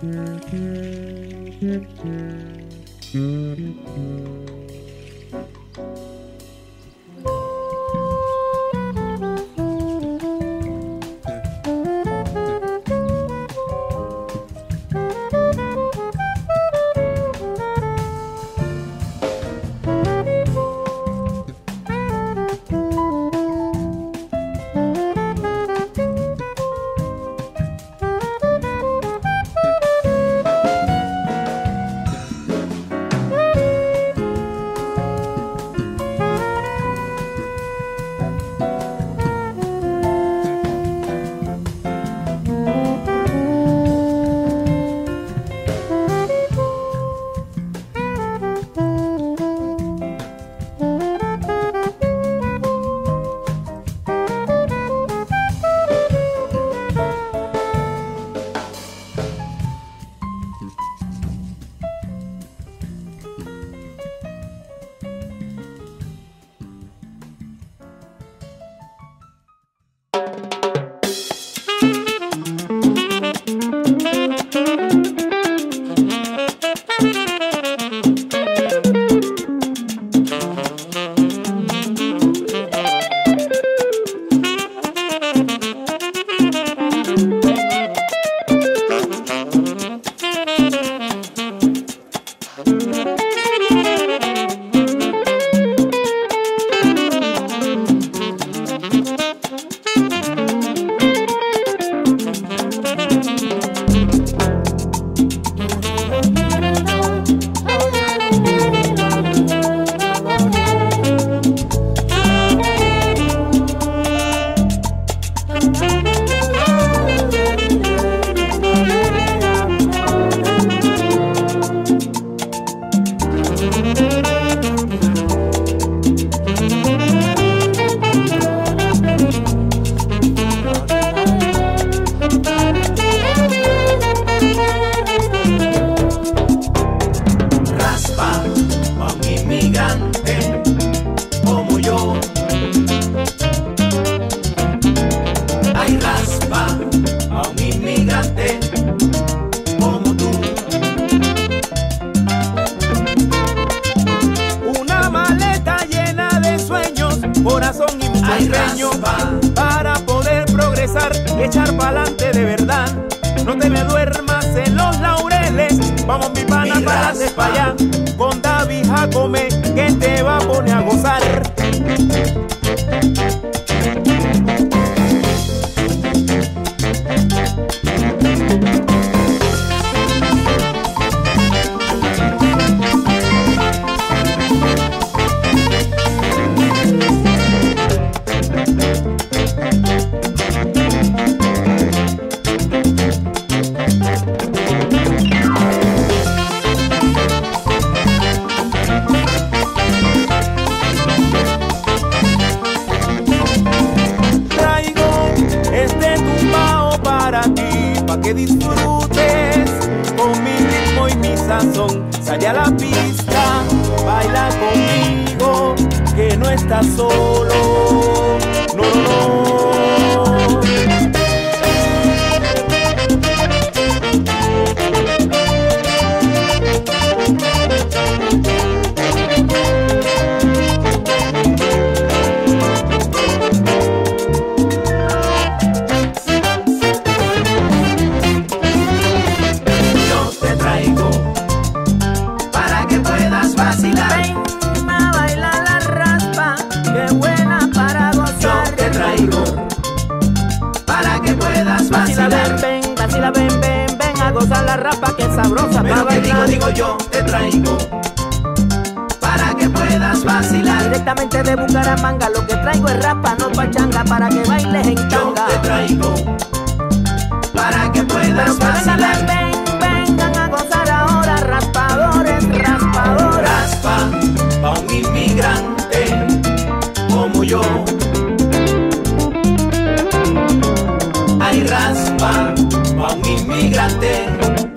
para poder progresar y echar pa'lante de verdad. No te me duermas en los laureles, vamos mi pana para allá, con David Jacome que te va a poner a gozar. Que disfrutes con mi ritmo y mi sazón. Sale a la pista, baila conmigo, que no estás solo. No, no, no. Ven a gozar la rapa que es sabrosa. Pero que digo yo, te traigo para que puedas vacilar. Directamente de Bucaramanga, lo que traigo es rapa, no pachanga, para que bailes en yo tanga. Te traigo para que puedas vacilar. Vengan a gozar ahora, raspadores, raspadores. Raspa pa' un inmigrante como yo. Hay raspa pa' un inmigrante